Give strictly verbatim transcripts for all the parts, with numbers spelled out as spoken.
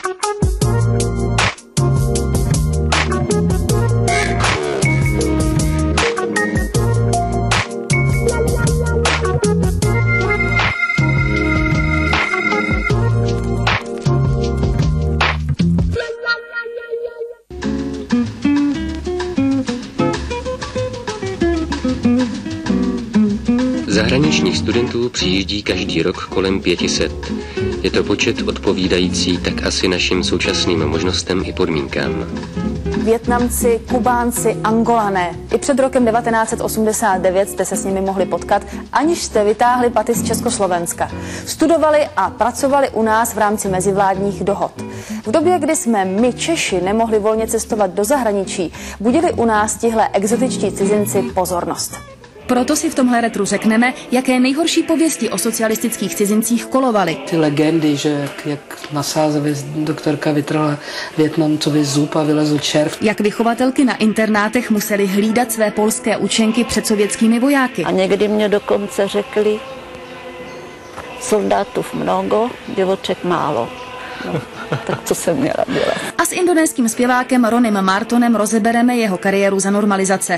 Zahraničních studentů přijíždí každý rok kolem pěti set. Je to počet odpovídající tak asi našim současným možnostem i podmínkám. Vietnamci, Kubánci, Angolané. I před rokem devatenáct set osmdesát devět jste se s nimi mohli potkat, aniž jste vytáhli paty z Československa. Studovali a pracovali u nás v rámci mezivládních dohod. V době, kdy jsme my Češi nemohli volně cestovat do zahraničí, budili u nás tihle exotičtí cizinci pozornost. Proto si v tomhle retru řekneme, jaké nejhorší pověsti o socialistických cizincích kolovaly. Ty legendy, že jak, jak na Sázově doktorka vytrhla Vietnamcovi zub a vylezl červ. Jak vychovatelky na internátech museli hlídat své polské učenky před sovětskými vojáky. A někdy mě dokonce řekli, soldátů mnoho, děvoček málo. No, tak co jsem měla dělat. A s indonéským zpěvákem Ronym Martonem rozebereme jeho kariéru za normalizace.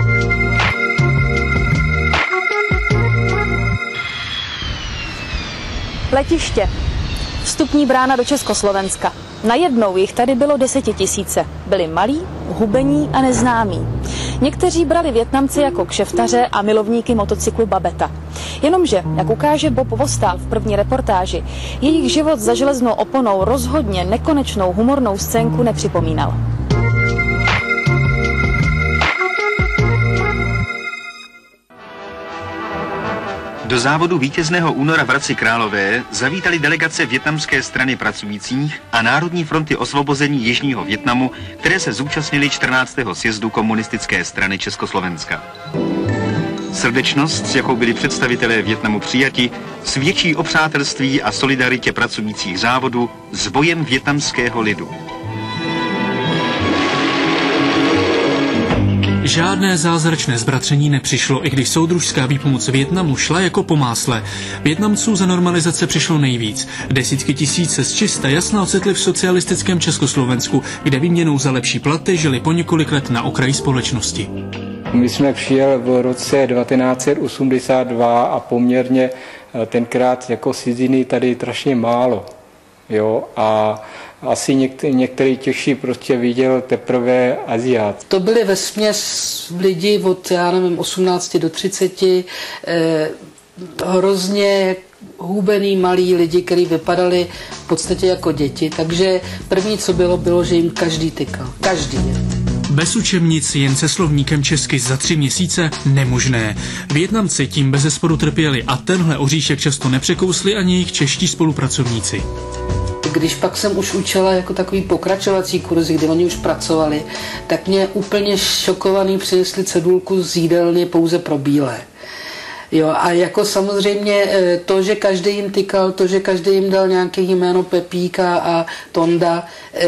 Letiště. Vstupní brána do Československa. Najednou jich tady bylo desetitisíce. Byli malí, hubení a neznámí. Někteří brali Vietnamce jako kšeftaře a milovníky motocyklu Babeta. Jenomže, jak ukáže Bob Vostál v první reportáži, jejich život za železnou oponou rozhodně nekonečnou humornou scénku nepřipomínal. Do závodu vítězného února v Hradci Králové zavítali delegace Vietnamské strany pracujících a Národní fronty osvobození Jižního Vietnamu, které se zúčastnili čtrnáctého sjezdu komunistické strany Československa. Srdečnost, s jakou byli představitelé Vietnamu přijati, svědčí o přátelství a solidaritě pracujících závodu s bojem vietnamského lidu. Žádné zázračné zbratření nepřišlo, i když soudružská výpomoc Vietnamu šla jako po másle. Vietnamců za normalizace přišlo nejvíc. Desítky tisíc se z čista jasna ocitli v socialistickém Československu, kde výměnou za lepší platy žili po několik let na okraji společnosti. My jsme přijeli v roce devatenáct set osmdesát dva a poměrně tenkrát jako ciziny tady strašně málo. Jo, a asi některý, některý Češi prostě viděl teprve Aziát. To byly vesměs lidi od, já nevím, osmnácti do třiceti, eh, hrozně hubený malí lidi, kteří vypadali v podstatě jako děti. Takže první, co bylo, bylo, že jim každý tykal. Každý. Bez učebnic, jen se slovníkem česky za tři měsíce nemožné. Vietnamci tím bezesporu trpěli a tenhle oříšek často nepřekousli ani jejich čeští spolupracovníci. Když pak jsem už učila jako takový pokračovací kurzy, kdy oni už pracovali, tak mě úplně šokovaný přinesli cedulku z jídelny pouze pro bílé. Jo, a jako samozřejmě to, že každý jim tykal, to, že každý jim dal nějaké jméno Pepíka a Tonda,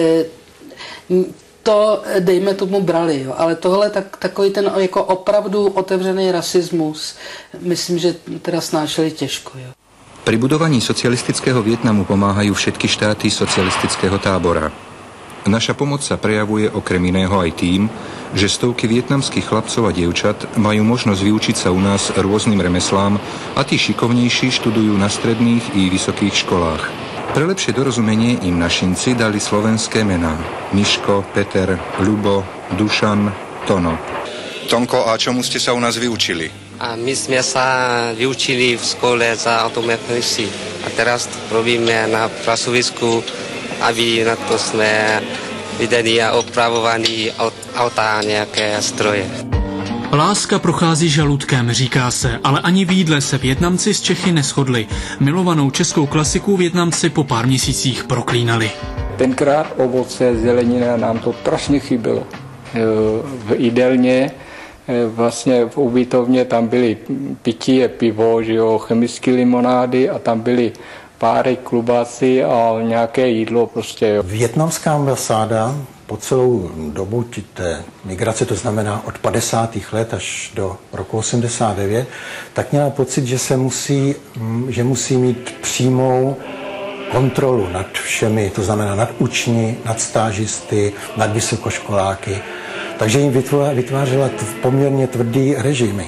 to dejme tomu brali, jo. Ale tohle tak, takový ten jako opravdu otevřený rasismus, myslím, že teda snášeli těžko. Jo. Pri budovaní socialistického Vietnamu pomáhajú všetky štáty socialistického tábora. Naša pomoc sa prejavuje okrem iného aj tým, že stovky vietnamských chlapcov a dievčat majú možnosť vyučiť sa u nás rôznym remeslám a tí šikovnejší študujú na stredných i vysokých školách. Pre lepšie dorozumenie im našinci dali slovenské mená: Miško, Peter, Ľubo, Dušan, Tono. Tonko, a čomu ste sa u nás vyučili? A my jsme se vyučili v škole za automechanici a teraz robíme na pracovisku, aby na to jsme viděli a opravovali auta a nějaké stroje. Láska prochází žaludkem, říká se, ale ani v jídle se Vietnamci s Čechy neshodli. Milovanou českou klasiku Vietnamci po pár měsících proklínali. Tenkrát ovoce, zelenina nám to strašně chybělo. V jídelně vlastně v ubytovně tam byly pití, pivo, že jo, chemické limonády a tam byly párek, klobásy a nějaké jídlo prostě. Jo. Vietnamská ambasáda po celou dobu té migrace, to znamená od padesátých let až do roku osmdesát devět, tak měla pocit, že se musí, že musí mít přímou kontrolu nad všemi, to znamená nad učni, nad stážisty, nad vysokoškoláky. Takže jim vytvářela poměrně tvrdý režimy.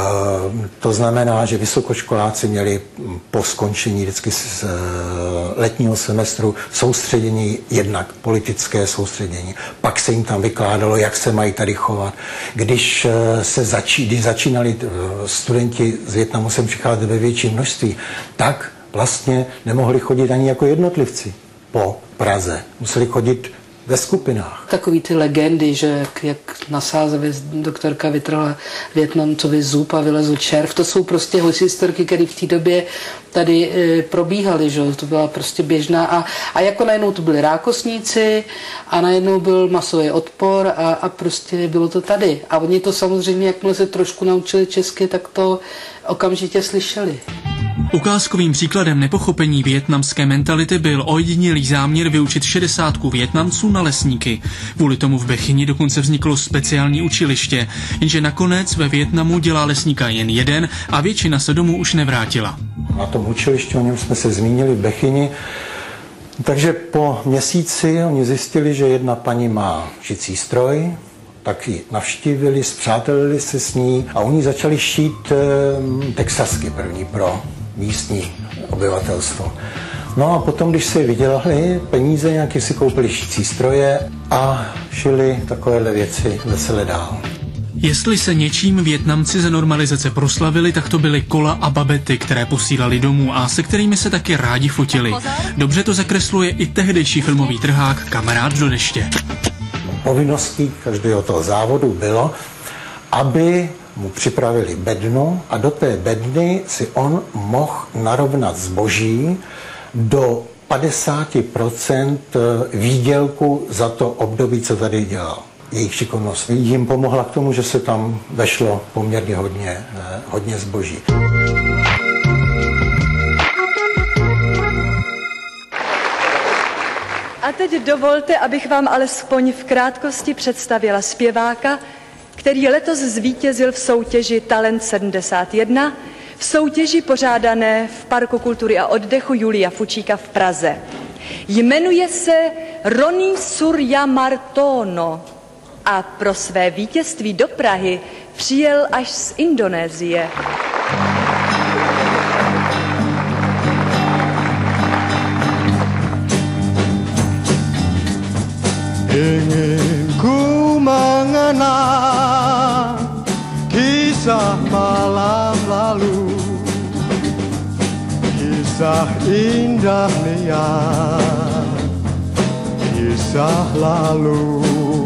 To znamená, že vysokoškoláci měli po skončení vždycky z letního semestru soustředění, jednak politické soustředění. Pak se jim tam vykládalo, jak se mají tady chovat. Když, se začí, když začínali studenti z Vietnamu sem přicházet ve větším množství, tak vlastně nemohli chodit ani jako jednotlivci po Praze. Museli chodit ve skupinách. Takový ty legendy, že jak, jak na Sázavě doktorka vytrhla Vietnamcovi zub a vylezl červ, to jsou prostě historky, které v té době tady e, probíhaly, že to byla prostě běžná a, a jako najednou to byli rákosníci a najednou byl masový odpor a, a prostě bylo to tady. A oni to samozřejmě, jakmile se trošku naučili česky, tak to okamžitě slyšeli. Ukázkovým příkladem nepochopení vietnamské mentality byl ojedinělý záměr vyučit šedesátku Vietnamců na lesníky. Kvůli tomu v Bechyni dokonce vzniklo speciální učiliště, jenže nakonec ve Vietnamu dělá lesníka jen jeden a většina se domů už nevrátila. Na tom učilišti, o něm jsme se zmínili v Bechyni, takže po měsíci oni zjistili, že jedna paní má šicí stroj, tak ji navštívili, spřátelili se s ní a oni začali šít e, texasky první pro místní obyvatelstvo. No a potom, když si vydělali peníze, nějaký si koupili šicí stroje a šili takovéhle věci vesele dál. Jestli se něčím Vietnamci za normalizace proslavili, tak to byly kola a babety, které posílali domů a se kterými se taky rádi fotili. Dobře to zakresluje i tehdejší filmový trhák Kamarád do deště. Povinností každého toho závodu bylo, aby mu připravili bednu a do té bedny si on mohl narovnat zboží do padesát procent výdělku za to období, co tady dělal. Jejich šikovnost jim pomohla k tomu, že se tam vešlo poměrně hodně, hodně zboží. A teď dovolte, abych vám alespoň v krátkosti představila zpěváka, který letos zvítězil v soutěži Talent sedmdesát jedna, v soutěži pořádané v Parku kultury a oddechu Julia Fučíka v Praze. Jmenuje se Roni Suryamartono a pro své vítězství do Prahy přijel až z Indonésie. Ingin ku mengenang kisah malam lalu, kisah indah niat, kisah lalu.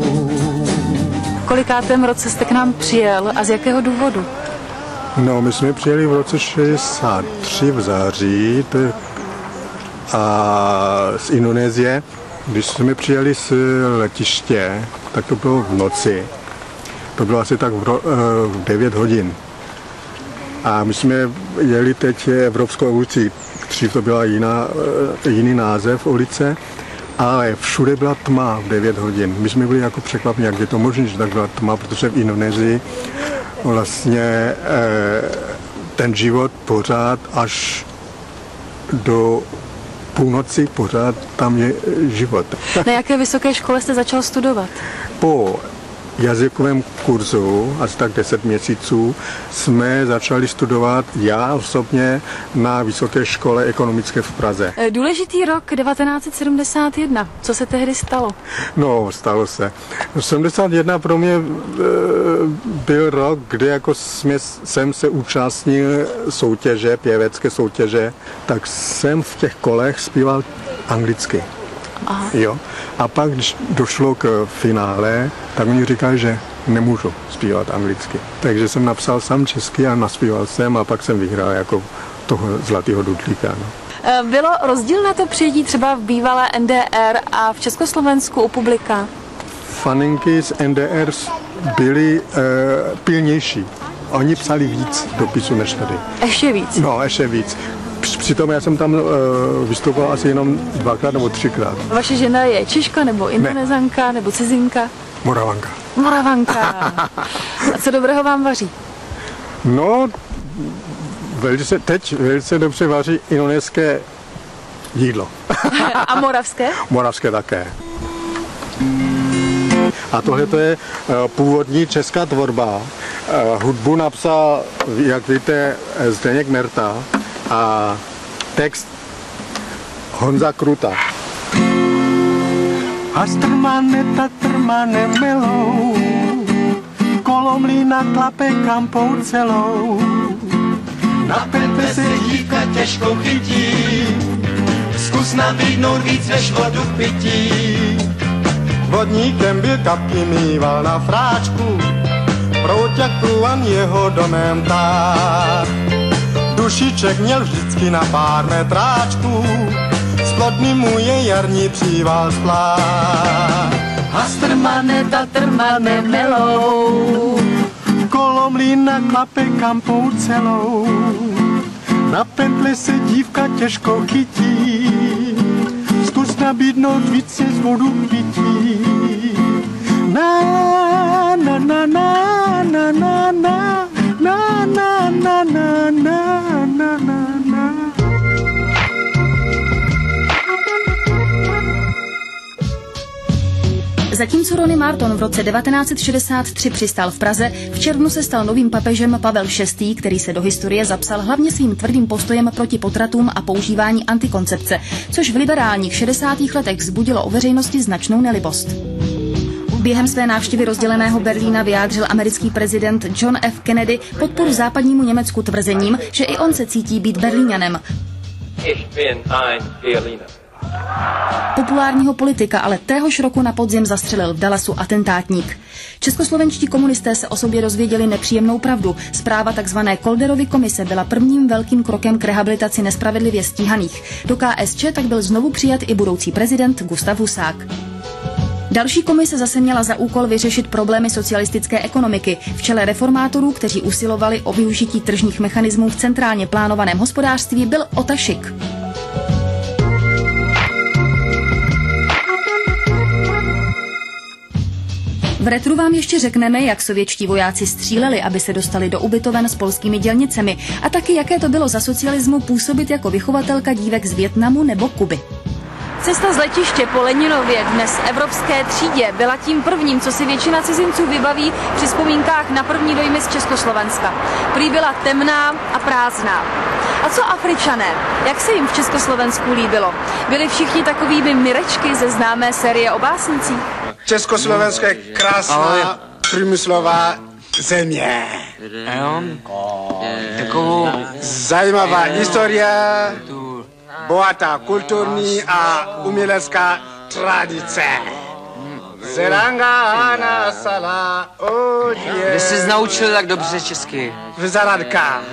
V kolikátém roce jste k nám přijel a z jakého důvodu? No, my jsme přijeli v roce šedesát tři v září to je, a z Indonésie. Když jsme přijeli z letiště, tak to bylo v noci. To bylo asi tak v, ro, v devět hodin. A my jsme jeli teď Evropskou ulici. Dřív to byla jiná, jiný název ulice, ale všude byla tma v devět hodin. My jsme byli jako překvapení, jak je to možné, že tak byla tma, protože v Indonésii vlastně ten život pořád až do půlnoci pořád tam je život. Na jaké vysoké škole jste začal studovat? Po jazykovém kurzu, asi tak deset měsíců, jsme začali studovat já osobně na Vysoké škole ekonomické v Praze. Důležitý rok devatenáct set sedmdesát jedna. Co se tehdy stalo? No, stalo se. sedmdesát jedna pro mě e, byl rok, kdy jako jsme, jsem se účastnil soutěže, pěvecké soutěže, tak jsem v těch kolech zpíval anglicky. Aha. Jo. A pak, když došlo k finále, tak oni říkali, že nemůžu zpívat anglicky. Takže jsem napsal sám česky a naspíval jsem a pak jsem vyhrál jako toho zlatého dudlíka. No. Bylo rozdílné to přijetí třeba v bývalé N D R a v Československu u publika? Faninky z N D R byly uh, pilnější. Oni psali víc dopisů než tady. Ještě víc? No, ještě víc. Přitom já jsem tam uh, vystupoval asi jenom dvakrát nebo třikrát. Vaše žena je Češka nebo Indonezanka ne. nebo cizinka? Moravanka. Moravanka. A co dobrého vám vaří? No, velice, teď velice dobře vaří indonéské jídlo. A moravské? Moravské také. A tohle to je původní česká tvorba. Hudbu napsal, jak víte, Zdeněk Merta a text Honza Kruta. Hastrmane, tatrmane melou, kolom mlýna klape kampou celou. Na pete se dívka těžko chytí, zkus nabídnout víc než vodu k pití. Vodníkem byl kapky mýval na fráčku, prout jak průvan jeho domem táh. Dušiček měl vždycky na pár metráčků, s plodným mu je jarní příval splách. Hastrmane, tatrmane melou, kolom mlýna klape kampou celou. Na pentle se dívka těžko chytí, zkus nabídnout více z vodu k pití. Na na na na na na na na na na na na na na. Zatímco Rony Marton v roce devatenáct set šedesát tři přistál v Praze, v červnu se stal novým papežem Pavel šestý, který se do historie zapsal hlavně svým tvrdým postojem proti potratům a používání antikoncepce, což v liberálních šedesátých letech vzbudilo u veřejnosti značnou nelibost. Během své návštěvy rozděleného Berlína vyjádřil americký prezident John F. Kennedy podporu západnímu Německu tvrzením, že i on se cítí být Berlíňanem. Populárního politika ale téhož roku na podzim zastřelil v Dallasu atentátník. Českoslovenští komunisté se o sobě dozvěděli nepříjemnou pravdu. Zpráva tzv. Kolderovy komise byla prvním velkým krokem k rehabilitaci nespravedlivě stíhaných. Do K S Č tak byl znovu přijat i budoucí prezident Gustav Husák. Další komise zase měla za úkol vyřešit problémy socialistické ekonomiky. V čele reformátorů, kteří usilovali o využití tržních mechanismů v centrálně plánovaném hospodářství, byl Ota Schick. V retru vám ještě řekneme, jak sovětští vojáci stříleli, aby se dostali do ubytoven s polskými dělnicemi, a taky jaké to bylo za socialismu působit jako vychovatelka dívek z Vietnamu nebo Kuby. Cesta z letiště po Leninově, dnes evropské třídě, byla tím prvním, co si většina cizinců vybaví při vzpomínkách na první dojmy z Československa. Prý byla temná a prázdná. A co Afričané? Jak se jim v Československu líbilo? Byli všichni takovými Mirečky ze známé série o básnicích? Československo je krásná průmyslová země. Takovou zajímavá historie, bohatá kulturní a umělecká tradice. Zerangana sala odje. Kde jsi naučil tak dobře česky? V Zaradka.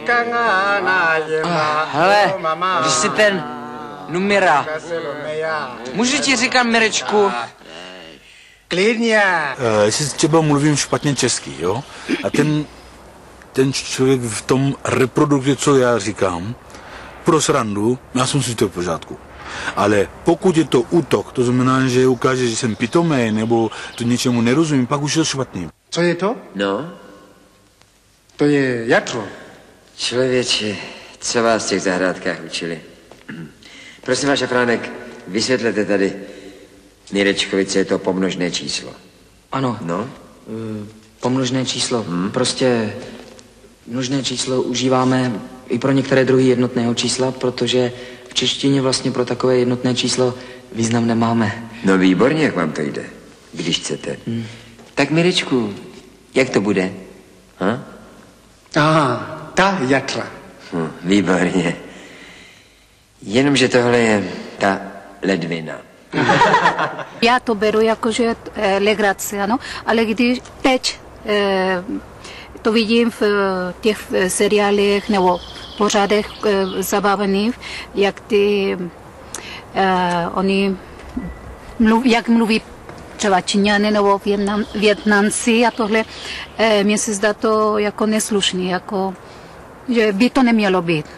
Hele, když jsi ten Numira, můžu ti říkat Mirečku? Klidně. Uh, jestli třeba mluvím špatně česky, jo? A ten, ten člověk v tom reprodukuje, co já říkám, pro srandu, já jsem si to v pořádku. Ale pokud je to útok, to znamená, že ukáže, že jsem pitomý, nebo to něčemu nerozumím, pak už je to špatný. Co je to? No? To je jatro. Člověče, co vás v těch zahrádkách učili? Prosím vás, Šafránek, vysvětlete tady Mirečkovice, je to pomnožné číslo. Ano. No? Pomnožné číslo. Hmm. Prostě množné číslo užíváme i pro některé druhy jednotného čísla, protože v češtině vlastně pro takové jednotné číslo význam nemáme. No výborně, jak vám to jde, když chcete. Hmm. Tak Mirečku, jak to bude? Ha? Aha, ta jatra. Hm, výborně. Jenomže tohle je ta ledvina. Já to beru jako, že je legrace, ano, ale když teď eh, to vidím v těch seriálech nebo pořádech eh, zabávaných, jak ty eh, oni mluví, jak mluví třeba Číňané nebo Větnam, Větnamci a tohle, eh, mně se zdá to jako neslušný, jako, že by to nemělo být.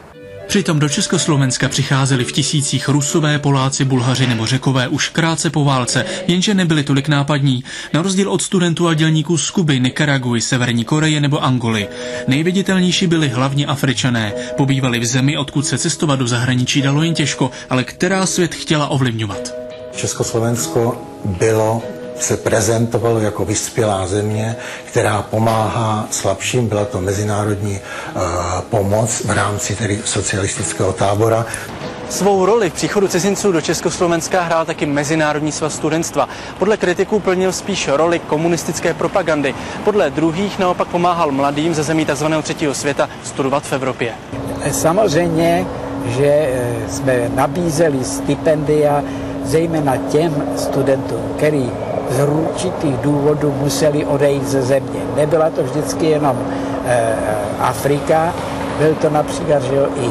Přitom do Československa přicházeli v tisících Rusové, Poláci, Bulhaři nebo Řekové už krátce po válce, jenže nebyli tolik nápadní, na rozdíl od studentů a dělníků z Kuby, Nikaraguy, Severní Koreje nebo Angoly. Nejviditelnější byli hlavně Afričané, pobývali v zemi, odkud se cestovat do zahraničí dalo jen těžko, ale která svět chtěla ovlivňovat. Československo bylo, se prezentovalo jako vyspělá země, která pomáhá slabším. Byla to mezinárodní uh, pomoc v rámci tedy socialistického tábora. Svou roli v příchodu cizinců do Československa hrál taky Mezinárodní svaz studentstva. Podle kritiků plnil spíš roli komunistické propagandy. Podle druhých naopak pomáhal mladým ze zemí tzv. Třetího světa studovat v Evropě. Samozřejmě, že jsme nabízeli stipendia zejména těm studentům, který z určitých důvodů museli odejít ze země. Nebyla to vždycky jenom e, Afrika, byl to například že jo, i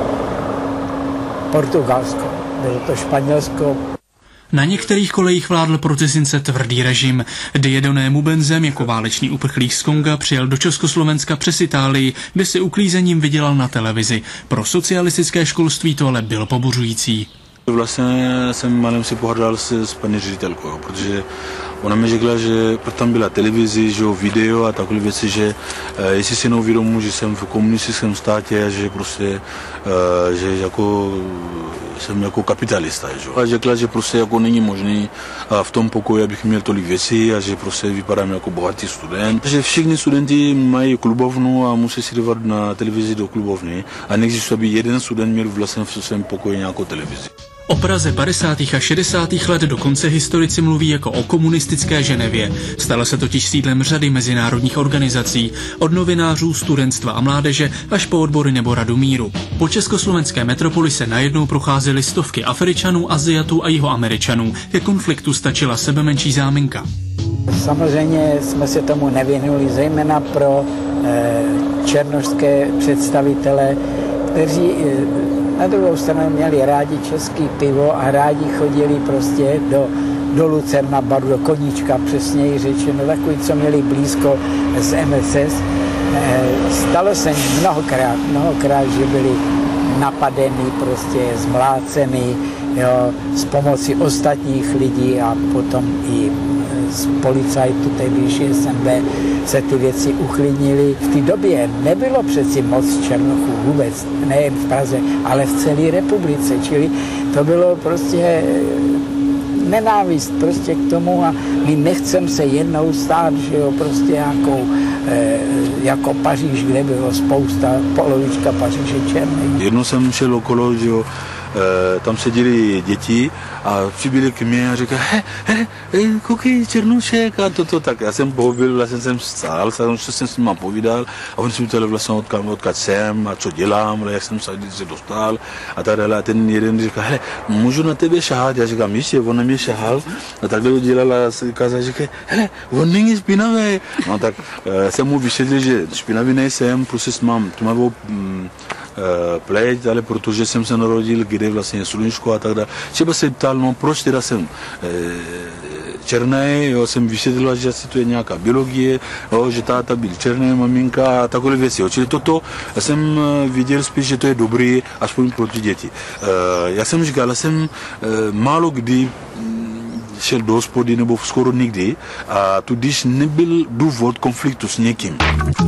Portugalsko, bylo to Španělsko. Na některých kolejích vládl pro cizince tvrdý režim. Dieudonné Mubenzem jako válečný uprchlík z Konga přijel do Československa přes Itálii, kde si uklízením vydělal na televizi. Pro socialistické školství to ale bylo pobuřující. Vlastně jsem malem si pohrdal s, s paní ředitelkou, protože ona mi řekla, že tam byla televizi, že video a takové věci, že e, jestli si neuvědomuji, že jsem v komunistickém státě a že prostě, e, že jako jsem jako kapitalista, že? A řekla, že prostě jako není možný v tom pokoji, abych měl tolik věcí a že prostě vypadám jako bohatý student. Že všichni studenti mají klubovnu a musí si dívat na televizi do klubovny a neexistuje, aby jeden student měl vlastně v svém pokoji nějakou televizi. O Praze padesátých a šedesátých let dokonce historici mluví jako o komunistické Ženevě. Stala se totiž sídlem řady mezinárodních organizací, od novinářů, studentstva a mládeže až po odbory nebo Radu míru. Po československé metropoli se najednou procházely stovky Afričanů, Aziatů a Jihoameričanů. Ke konfliktu stačila sebemenší záminka. Samozřejmě jsme se tomu nevěnuli, zejména pro eh, černošské představitele, kteří eh, na druhou stranu měli rádi český pivo a rádi chodili prostě do, do Lucerna baru, do Koníčka, přesněji řečeno, takový, co měli blízko z M S S. E, stalo se mnohokrát, mnohokrát, že byli napadeni, prostě zmláceni, jo, s pomocí ostatních lidí a potom i z policajtů, tehdejší S N B, se ty věci uklidnily. V té době nebylo přeci moc Černochů vůbec, nejen v Praze, ale v celé republice, čili to bylo prostě nenávist prostě k tomu a my nechceme se jednou stát, že jo, prostě jako, eh, jako Paříž, kde bylo spousta, polovička Paříže černých. Jednou jsem šel okolo, že jo, e, tam seděli děti a přibyli k mně a říkali, he, he, he, koukej, Černošek a toto, tak já jsem pohobil, vlastně jsem stál, co jsem s nima povídal a on si mi to vlastně odkud, odkud jsem a co dělám, jak jsem se dostal a tak dále. A ten jeden říkal, hele, můžu na tebe šahat? Já říkám, ještě, on na mě šahal a takhle to dělal a kázal, říkal, hele, on není špinavý. No tak e, jsem mu vysvětlil, že špinavý nejsem, prostě mám tmavou mm, pleť, ale protože jsem se narodil, kde vlastně je sluníčko a tak dále. Třeba se ptal, no proč teda jsem e, černý, jo, jsem vysvětlil, že asi to je nějaká biologie, jo, že táta byl černý, maminka a takové věci. Jo. Čili toto já jsem viděl spíš, že to je dobrý, aspoň pro ty děti. E, já jsem říkal, já jsem e, málo kdy šel do hospody nebo skoro nikdy a tudíž nebyl důvod konfliktu s někým.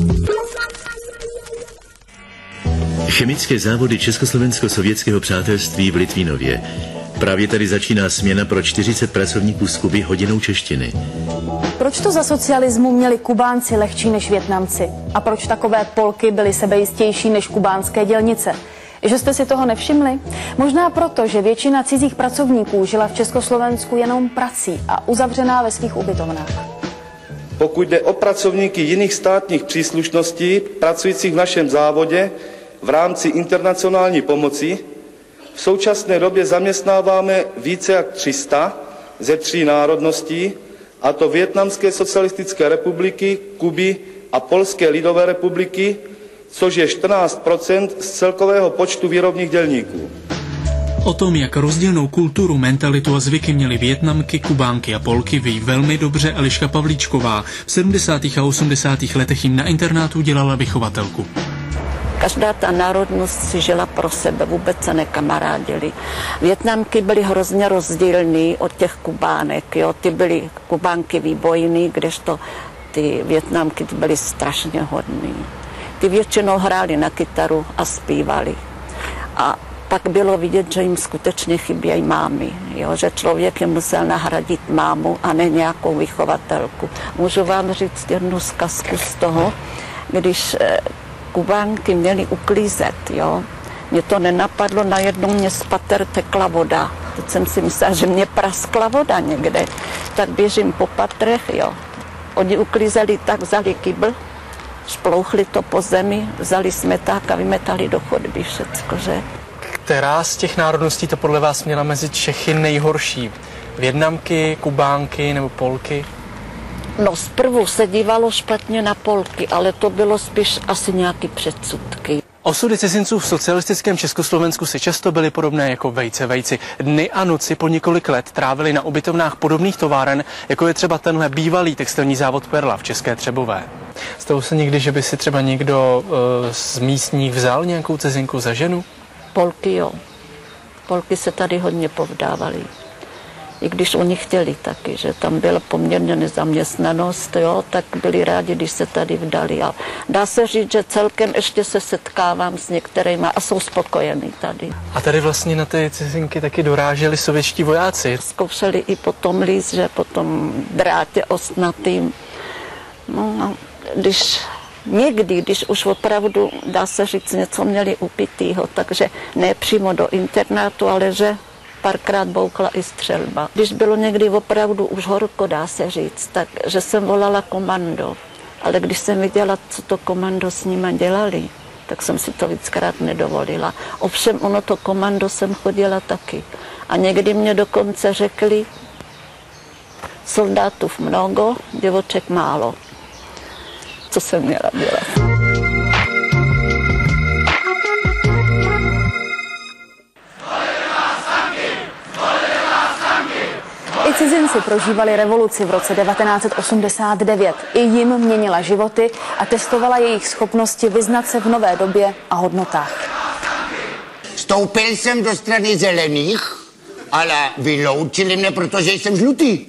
Chemické závody Československo-sovětského přátelství v Litvínově. Právě tady začíná směna pro čtyřicet pracovníků z Kuby hodinou češtiny. Proč to za socialismu měli Kubánci lehčí než Vietnamci? A proč takové Polky byly sebejistější než kubánské dělnice? Že jste si toho nevšimli? Možná proto, že většina cizích pracovníků žila v Československu jenom prací a uzavřená ve svých ubytovnách. Pokud jde o pracovníky jiných státních příslušností pracujících v našem závodě, v rámci internacionální pomoci v současné době zaměstnáváme více jak tři sta ze tří národností, a to Vietnamské socialistické republiky, Kuby a Polské lidové republiky, což je čtrnáct procent z celkového počtu výrobních dělníků. O tom, jak rozdílnou kulturu, mentalitu a zvyky měly Vietnamky, Kubánky a Polky, ví velmi dobře Eliška Pavlíčková. V sedmdesátých a osmdesátých letech jim na internátu dělala vychovatelku. Každá ta národnost si žila pro sebe, vůbec se nekamarádili. Vietnamky byly hrozně rozdílný od těch Kubánek, jo. Ty byly Kubánky výbojný, kdežto ty Vietnamky byly strašně hodný. Ty většinou hráli na kytaru a zpívali. A pak bylo vidět, že jim skutečně chybějí mámy, jo? Že člověk jim musel nahradit mámu a ne nějakou vychovatelku. Můžu vám říct jednu zkazku z toho, když Kubánky měly uklízet, jo? Mě to nenapadlo, najednou mě z pater tekla voda. Teď jsem si myslela, že mě praskla voda někde. Tak běžím po patrech, jo. Oni uklízeli tak, vzali kybl, šplouchli to po zemi, vzali smeták a vymetali do chodby všecko, že? Která z těch národností to podle vás měla mezi Čechy nejhorší? Vietnamky, Kubánky nebo Polky? No zprvu se dívalo špatně na Polky, ale to bylo spíš asi nějaký předsudky. Osudy cizinců v socialistickém Československu si často byly podobné jako vejce vejci. Dny a noci po několik let trávili na ubytovnách podobných továren, jako je třeba tenhle bývalý textilní závod Perla v České Třebové. Stalo se někdy, že by si třeba někdo uh, z místních vzal nějakou cizinku za ženu? Polky jo. Polky se tady hodně povdávaly. I když oni chtěli taky, že tam byla poměrně nezaměstnanost, jo, tak byli rádi, když se tady vdali. A dá se říct, že celkem ještě se setkávám s některými a jsou spokojení tady. A tady vlastně na ty cizinky taky doráželi sovětští vojáci. Zkoušeli i potom líst, že potom drátě ostnatým. No, když někdy, když už opravdu, dá se říct, něco měli upitýho, takže ne přímo do internátu, ale že párkrát boukla i střelba. Když bylo někdy opravdu už horko, dá se říct, takže jsem volala komando. Ale když jsem viděla, co to komando s nimi dělali, tak jsem si to víckrát nedovolila. Ovšem ono to komando jsem chodila taky. A někdy mě dokonce řekli, soldátů mnoho, děvoček málo. Co jsem měla dělat? I cizinci prožívali revoluci v roce devatenáct set osmdesát devět. I jim měnila životy a testovala jejich schopnosti vyznat se v nové době a hodnotách. Vstoupil jsem do strany zelených, ale vyloučili mě, protože jsem žlutý.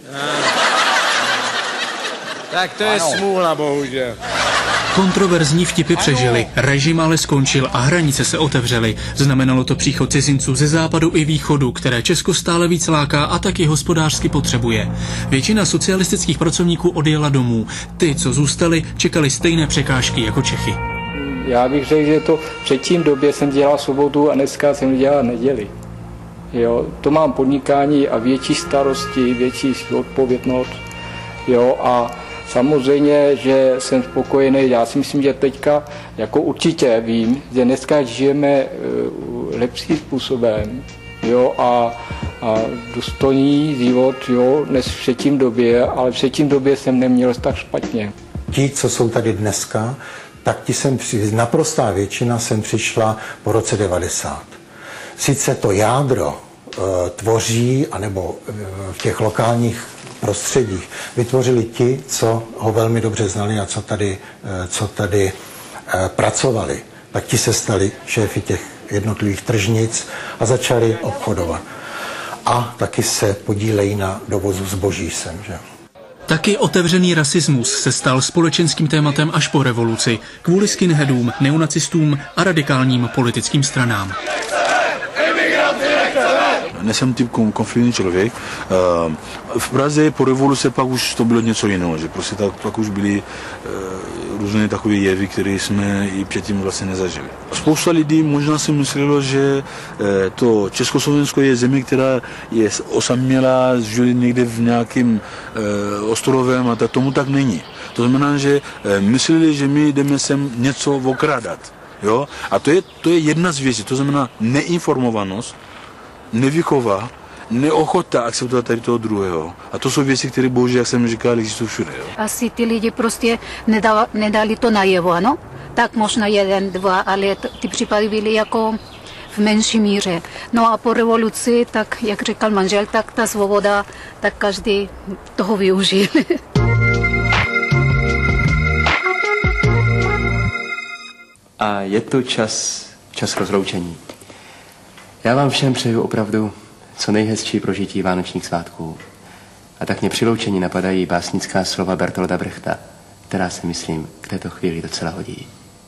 Tak to je ano. Smůla, bohužel. Kontroverzní vtipy přežily, režim ale skončil a hranice se otevřely. Znamenalo to příchod cizinců ze západu i východu, které Česko stále víc láká a taky hospodářsky potřebuje. Většina socialistických pracovníků odjela domů. Ty, co zůstali, čekali stejné překážky jako Čechy. Já bych řekl, že to předtím době jsem dělal sobotu a dneska jsem dělal neděli. Jo, to mám podnikání a větší starosti, větší odpovědnost. Jo, a samozřejmě, že jsem spokojený, já si myslím, že teďka jako určitě vím, že dneska žijeme lepším způsobem, jo, a, a důstojný život, jo, než v předtím době, ale v předtím době jsem neměl tak špatně. Ti, co jsou tady dneska, tak ti jsem, naprostá většina jsem přišla po roce devadesát. Sice to jádro e, tvoří, anebo e, v těch lokálních prostředích vytvořili ti, co ho velmi dobře znali a co tady, co tady pracovali. Tak ti se stali šéfy těch jednotlivých tržnic a začali obchodovat. A taky se podílejí na dovozu zboží sem, že? Taky otevřený rasismus se stal společenským tématem až po revoluci, kvůli skinheadům, neonacistům a radikálním politickým stranám. Nejsem typ konfliktní člověk. V Praze po revoluci pak už to bylo něco jiného, že prostě tak, pak už byly různé takové jevy, které jsme i předtím vlastně nezažili. Spousta lidí možná si myslelo, že to Československo je země, která je osamělá, žili někde v nějakém ostrovem a tak tomu tak není. To znamená, že mysleli, že my jdeme sem něco okrádat. Jo? A to je, to je jedna z věcí, to znamená neinformovanost, nevychova, neochota akceptovat tady toho druhého. A to jsou věci, které bohužel, jak jsem říkal, existují všude. Jo? Asi ty lidi prostě nedali, nedali to najevo, ano? Tak možná jeden, dva, ale ty případy byly jako v menší míře. No a po revoluci, tak jak říkal manžel, tak ta svoboda, tak každý toho využil. a je to čas, čas rozloučení. Já vám všem přeju opravdu co nejhezčí prožití vánočních svátků. A tak mě při loučení napadají básnická slova Bertolda Brechta, která se, myslím, k této chvíli docela hodí.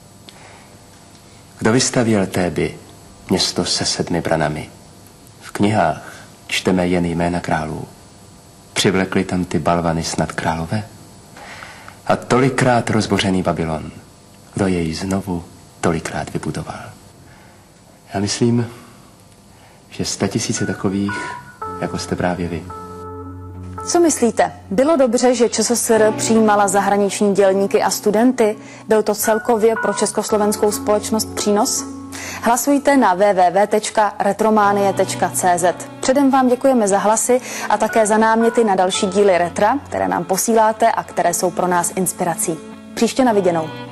Kdo vystavěl Téby, město se sedmi branami? V knihách čteme jen jména králů. Přivlekli tam ty balvany snad králové? A tolikrát rozbořený Babylon, kdo jej znovu tolikrát vybudoval? Já myslím, že statisíce takových, jako jste právě vy. Co myslíte? Bylo dobře, že ČSSR přijímala zahraniční dělníky a studenty? Byl to celkově pro československou společnost přínos? Hlasujte na w w w tečka retromanie tečka c z. Předem vám děkujeme za hlasy a také za náměty na další díly Retra, které nám posíláte a které jsou pro nás inspirací. Příště na viděnou.